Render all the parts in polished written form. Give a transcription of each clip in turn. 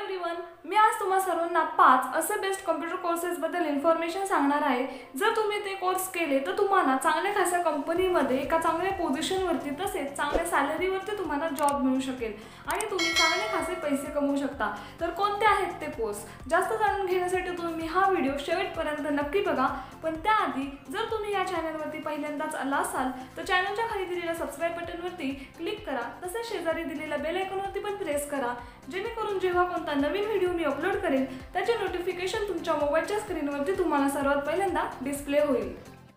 Everyone, मी आज तुम्हा सर्वांना 5 असे बेस्ट कॉम्प्युटर कोर्सेस बद्दल इन्फॉर्मेशन सांगणार आहे। जर तुम्ही ते कोर्स केले तर तुम्हाला चांगल्या खासा कंपनीमध्ये एका चांगल्या पोझिशनवरती तसेच चांगल्या सॅलरीवरती तुम्हाला जॉब मिळू शकेल आणि तुम्ही चांगले खासे पैसे कमवू शकता। तर कोणते आहेत ते कोर्स जास्त जाणून घेण्यासाठी तुम्ही हा व्हिडिओ शेवटपर्यंत नक्की बघा। पण त्याआधी जर तुम्ही या चॅनलवरती पहिल्यांदाच आला असाल तर चॅनलच्या खाली दिलेल्या सबस्क्राइब बटनवरती क्लिक करा, तसेच शेजारी दिलेल्या बेल आयकॉनवरती पण प्रेस करा, जेणेकरून जेव्हा कोणता नवीन व्हिडिओ मी अपलोड करेन त्याचे नोटिफिकेशन तुमच्या मोबाईलच्या स्क्रीनवरती तुम्हाला सर्वात पहिल्यांदा डिस्प्ले होईल।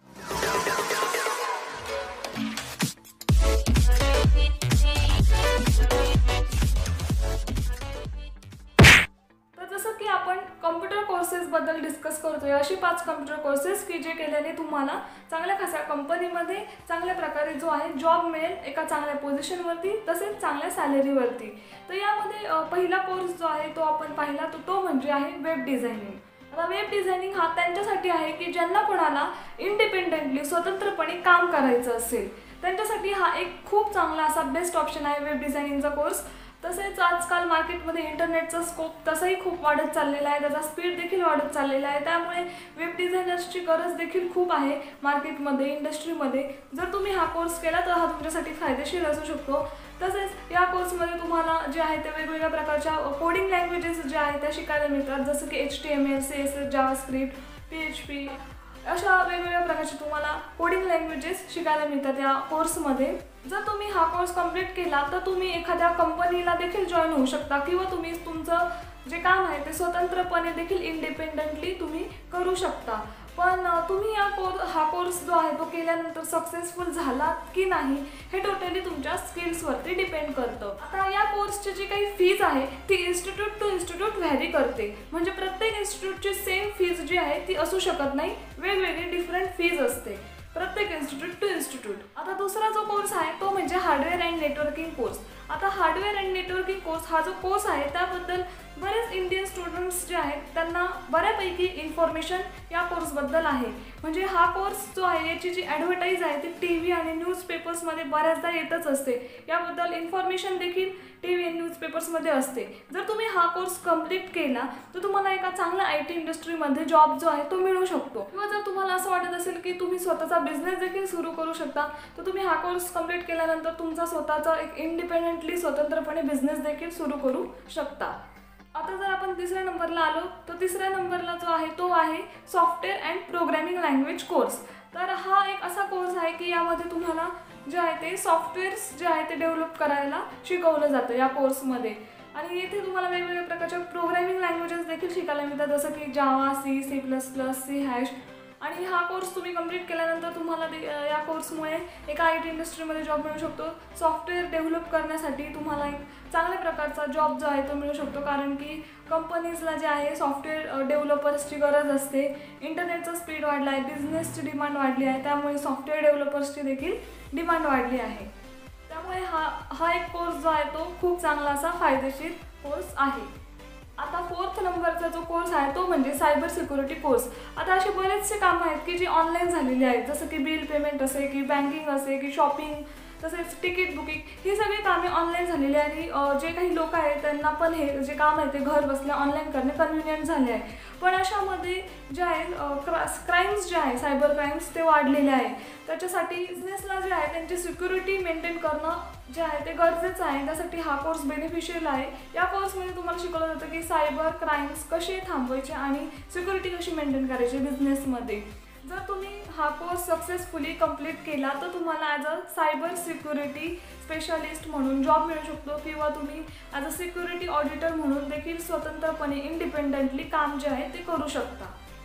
तर जसं की आपण कॉम्प्युटर कोर्सेस बद्दल डिस्कस करतोय, अशी 5 कॉम्प्युटर कोर्सेस की जे केल्याने तुम्हाला चांगल्या खासा कंपनीमध्ये चांगल्या प्रकारे जो आहे जॉब मिळेल एका चांगल्या पोझिशनवरती तसेच चांगल्या सॅलरीवरती। तर यामध्ये पहिला कोर्स जो आहे तो आपण पाहिला तो म्हणजे आहे वेब डिझायनिंग। आता वेब डिझायनिंग हा त्यांच्यासाठी आहे की ज्यांना कोणाला इंडिपेंडेंटली स्वतंत्रपणे काम करायचं असेल त्यांच्यासाठी हा एक खूप चांगला असा बेस्ट ऑप्शन आहे वेब डिझायनिंगचा कोर्स। तसेच आजकाल मार्केटमध्ये इंटरनेटचा स्कोप तसाही खूप वाढत चाललेला आहे, त्याचा स्पीड देखील वाढत चाललेला आहे, त्यामुळे वेब डिझायनर्सची गरज देखील खूप आहे मार्केटमध्ये, इंडस्ट्रीमध्ये। जर तुम्ही हा कोर्स केला तर हा तुमच्यासाठी फायदेशीर असू शकतो। तसेच या कोर्समध्ये तुम्हाला जे आहे ते वेगवेगळ्या प्रकारच्या कोडिंग लँग्वेजेस ज्या आहेत त्या शिकायला मिळतात, जसं की HTML, CSS, जावास्क्रिप्ट, PHP अशा वेगवेगळ्या प्रकारचे तुम्हाला कोडिंग लँग्वेजेस शिकायला मिळतात या कोर्समध्ये। जर तुम्ही हा कोर्स कंप्लीट केला तर तुम्ही एखाद्या कंपनीला देखील जॉईन होऊ शकता किंवा तुम्ही तुमचं जे काम आहे ते स्वतंत्रपणे देखील इंडिपेंडेंटली तुम्ही करू शकता। पण तुम्ही हा कोर्स जो आहे तो केल्यानंतर सक्सेसफुल झाला की नाही हे टोटली तुमच्या स्किल्सवरती डिपेंड करतं। आता या कोर्सची जी काही फीज आहे ती इन्स्टिट्यूट टू इन्स्टिट्यूट व्हॅरी करते, म्हणजे प्रत्येक इन्स्टिट्यूटची सेम फीज जी आहे ती असू शकत नाही, वेगवेगळी डिफरंट फीज असते प्रत्येक इन्स्टिट्यूट टू इन्स्टिट्यूट। आता दुसरा जो कोर्स आहे तो म्हणजे हार्डवेअर अँड नेटवर्किंग कोर्स। आता हार्डवेअर अँड नेटवर्किंग कोर्स हा जो कोर्स आहे त्याबद्दल बरेच इंडियन स्टुडंट्स जे आहेत त्यांना बऱ्यापैकी इन्फॉर्मेशन या कोर्सबद्दल आहे। म्हणजे हा कोर्स जो आहे याची जी ॲडव्हर्टाईज आहे ती TV आणि न्यूजपेपर्समध्ये बऱ्याचदा येतच असते, याबद्दल इन्फॉर्मेशन देखील TV आणि न्यूजपेपर्समध्ये असते। जर तुम्ही हा कोर्स कंप्लीट केला तर तुम्हाला एका चांगल्या IT इंडस्ट्रीमध्ये जॉब जो आहे तो मिळू शकतो। किंवा जर तुम्हाला असं वाटत असेल की तुम्ही स्वतःचा बिझनेस देखील सुरू करू शकता तर तुम्ही हा कोर्स कंप्लीट केल्यानंतर तुमचा स्वतःचा एक इंडिपेंडेंटली स्वतंत्रपणे बिझनेस देखील सुरू करू शकता। आता जर आपण तिसऱ्या नंबरला आलो तर तिसऱ्या नंबरला जो आहे तो आहे software and programming language course. तर हा एक असा कोर्स आहे की यामध्ये तुम्हाला जे आहे ते सॉफ्टवेअर्स जे आहे ते डेव्हलप करायला शिकवलं जातं या कोर्समध्ये, आणि येथे तुम्हाला वेगवेगळ्या प्रकारच्या प्रोग्रामिंग लँग्वेजेस देखील शिकायला मिळतात, जसं की जावा, C++, C#। आणि हा कोर्स तुम्ही कंप्लीट केल्यानंतर तुम्हाला या कोर्समुळे एका IT इंडस्ट्रीमध्ये जॉब मिळू शकतो। सॉफ्टवेअर डेव्हलप करण्यासाठी तुम्हाला एक चांगल्या प्रकारचा जॉब जो आहे तो मिळू शकतो, कारण की कंपनीजला जे आहे सॉफ्टवेअर डेव्हलपर्सची गरज असते, इंटरनेटचा स्पीड वाढला आहे, बिझनेसची डिमांड वाढली आहे, त्यामुळे सॉफ्टवेअर डेव्हलपर्सची देखील डिमांड वाढली आहे। त्यामुळे हा एक कोर्स जो आहे तो खूप चांगला असा फायदेशीर कोर्स आहे। आता फोर्थ नंबरचा जो कोर्स आहे तो म्हणजे सायबर सिक्युरिटी कोर्स। आता असे बरेचसे कामं आहेत की जी ऑनलाईन झालेली आहेत, जसं की बिल पेमेंट असे, की बँकिंग असे, की शॉपिंग, तसेच तिकीट बुकिंग, ही सगळी कामे ऑनलाईन झालेली आहे आणि जे काही लोक आहेत त्यांना पण हे जे काम आहे ते घर बसल्या ऑनलाईन करणे कन्व्हिनियंट झाले आहे। पण अशामध्ये जे आहे क्राईम्स जे आहे, सायबर क्राईम्स ते वाढलेले आहे, त्याच्यासाठी बिझनेसला जे आहे त्यांची सिक्युरिटी मेंटेन करणं जे आहे ते गरजेचं आहे, त्यासाठी हा कोर्स बेनिफिशियल आहे। या कोर्समध्ये तुम्हाला शिकवलं जातं की सायबर क्राईम्स कसे थांबवायचे आणि सिक्युरिटी कशी मेंटेन करायची बिझनेसमध्ये। जर तुम्ही हा कोर्स सक्सेसफुली कंप्लीट केला तर तुम्हाला as a cyber security specialist म्हणून जॉब मिळू शकतो, किंवा तुम्ही ॲज अ सिक्युरिटी ऑडिटर म्हणून देखील स्वतंत्रपणे इंडिपेंडेंटली काम जे आहे ते करू शकता।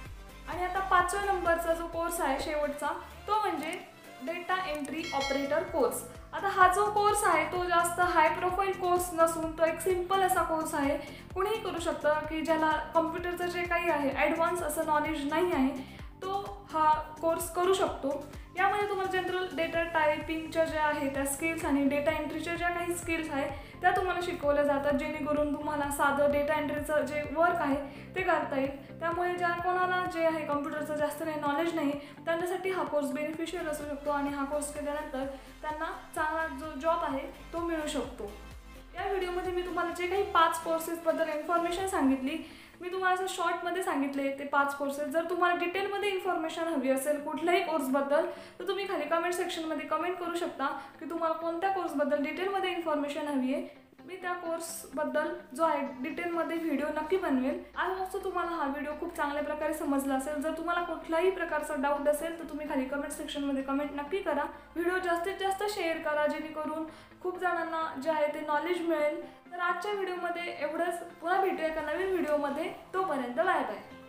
आणि आता 5व्या नंबरचा जो कोर्स आहे शेवटचा तो म्हणजे डेटा एंट्री ऑपरेटर कोर्स। आता हा जो कोर्स आहे तो जास्त हाय प्रोफाईल कोर्स नसून तो एक सिंपल असा कोर्स आहे, कुणीही करू शकतं की ज्याला कॉम्प्युटरचं जे काही आहे ॲडव्हान्स असं नॉलेज नाही आहे तो हा कोर्स करू शकतो। यामध्ये तुम्हाला जनरल डेटा टायपिंगच्या ज्या आहे त्या स्किल्स आणि डेटा एंट्रीच्या ज्या काही स्किल्स आहेत त्या तुम्हाला शिकवल्या जातात, जेणेकरून तुम्हाला साधं डेटा एंट्रीचं जे वर्क आहे ते करता येईल। त्यामुळे ज्या कोणाला जे आहे कॉम्प्युटरचं जास्त काही नॉलेज नाही त्यांच्यासाठी हा कोर्स बेनिफिशियल असू शकतो आणि हा कोर्स केल्यानंतर त्यांना चांगला जो जॉब आहे तो मिळू शकतो। या व्हिडिओमध्ये मी तुम्हाला जे काही 5 कोर्सेसबद्दल इन्फॉर्मेशन सांगितली, मी तुम्हाला असं शॉर्टमध्ये सांगितले ते 5 कोर्सेस. जर तुम्हाला डिटेलमध्ये इन्फॉर्मेशन हवी असेल कुठल्याही कोर्सबद्दल तर तुम्ही खाली कमेंट सेक्शनमध्ये कमेंट करू शकता की तुम्हाला कोणत्या कोर्सबद्दल डिटेलमध्ये इन्फॉर्मेशन हवी आहे. मी त्या कोर्सबद्दल जो आहे डिटेलमध्ये व्हिडिओ नक्की बनवेल. आय होप तुम्हाला हा व्हिडिओ खूप चांगल्या प्रकारे समजला असेल. जर तुम्हाला कुठलाही प्रकारचा डाऊट असेल तर तुम्ही खाली कमेंट सेक्शनमध्ये कमेंट नक्की करा. व्हिडिओ जास्तीत जास्त शेअर करा जेणेकरून खूप जणांना जे आहे ते नॉलेज मिळेल. तर आजच्या व्हिडिओमध्ये एवढंच. पुन्हा भेटूया एका नवीन व्हिडिओमध्ये. तोपर्यंत बाय बाय.